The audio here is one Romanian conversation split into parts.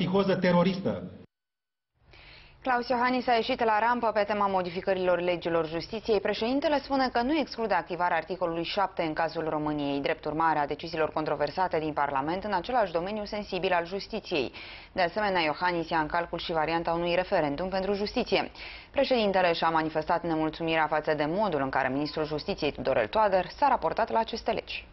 psihoză teroristă. Klaus Iohannis a ieșit la rampă pe tema modificărilor legilor justiției. Președintele spune că nu exclude activarea articolului 7 în cazul României, drept urmare a deciziilor controversate din Parlament în același domeniu sensibil al justiției. De asemenea, Iohannis ia în calcul și varianta unui referendum pentru justiție. Președintele și-a manifestat nemulțumirea față de modul în care ministrul justiției Tudorel Toader s-a raportat la aceste legi.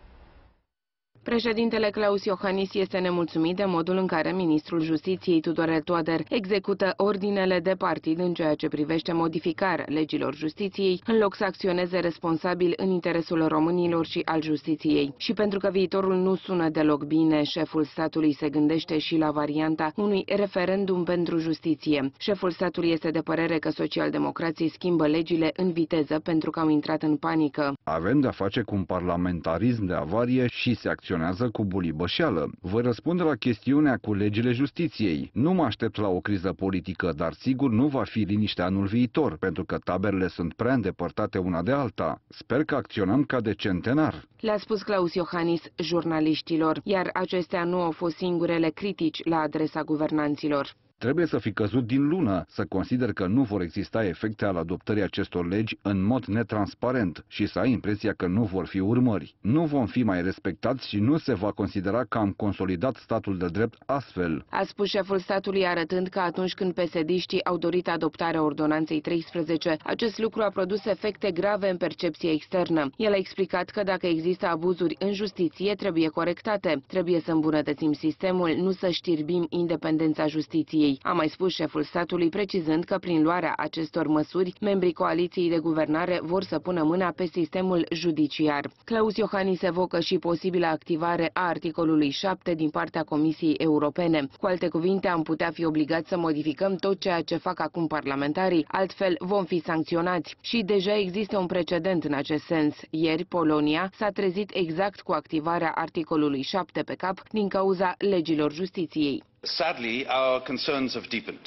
Președintele Klaus Iohannis este nemulțumit de modul în care ministrul Justiției Tudorel Toader execută ordinele de partid în ceea ce privește modificarea legilor justiției, în loc să acționeze responsabil în interesul românilor și al justiției. Și pentru că viitorul nu sună deloc bine, șeful statului se gândește și la varianta unui referendum pentru justiție. Șeful statului este de părere că socialdemocrații schimbă legile în viteză pentru că au intrat în panică. Avem de-a face cu un parlamentarism de avarie și se acționează cu bulibășeală. Voi răspunde la chestiunea cu legile justiției. Nu mă aștept la o criză politică, dar sigur nu va fi liniște anul viitor, pentru că taberele sunt prea îndepărtate una de alta. Sper că acționăm ca de centenar. Le-a spus Klaus Iohannis jurnaliștilor, iar acestea nu au fost singurele critici la adresa guvernanților. Trebuie să fi căzut din lună, să consider că nu vor exista efecte al adoptării acestor legi în mod netransparent și să ai impresia că nu vor fi urmări. Nu vom fi mai respectați și nu se va considera că am consolidat statul de drept astfel. A spus șeful statului, arătând că atunci când PSD-știi au dorit adoptarea ordonanței 13, acest lucru a produs efecte grave în percepție externă. El a explicat că dacă există abuzuri în justiție, trebuie corectate. Trebuie să îmbunătățim sistemul, nu să știrbim independența justiției. A mai spus șeful statului, precizând că prin luarea acestor măsuri, membrii coaliției de guvernare vor să pună mâna pe sistemul judiciar. Klaus Iohannis evocă și posibilă activare a articolului 7 din partea Comisiei Europene. Cu alte cuvinte, am putea fi obligați să modificăm tot ceea ce fac acum parlamentarii, altfel vom fi sancționați. Și deja există un precedent în acest sens. Ieri, Polonia s-a trezit exact cu activarea articolului 7 pe cap din cauza legilor justiției. Sadly, our concerns have deepened.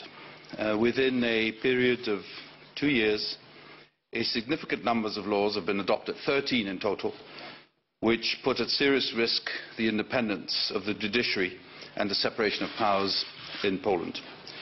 Within a period of 2 years, a significant numbers of laws have been adopted, 13 in total, which put at serious risk the independence of the judiciary and the separation of powers in Poland.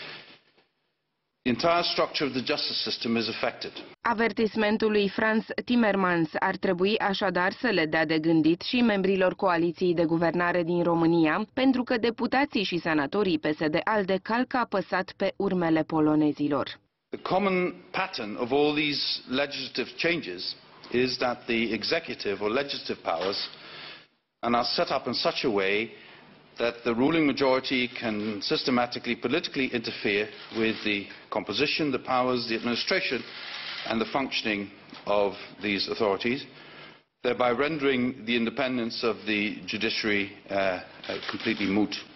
The entire structure of the justice system is affected. Avertismentul lui Frans Timmermans ar trebui așadar să le dea de gândit și membrilor coaliției de guvernare din România, pentru că deputații și senatorii PSD-ALDE calcă apăsat pe urmele polonezilor. The common pattern of all these legislative changes is that the executive or legislative powers are now set up in such a way that the ruling majority can systematically politically interfere with the composition, the powers, the administration and the functioning of these authorities, thereby rendering the independence of the judiciary completely moot.